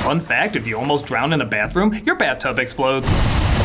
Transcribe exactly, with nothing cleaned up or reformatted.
Fun fact, if you almost drown in a bathroom, your bathtub explodes.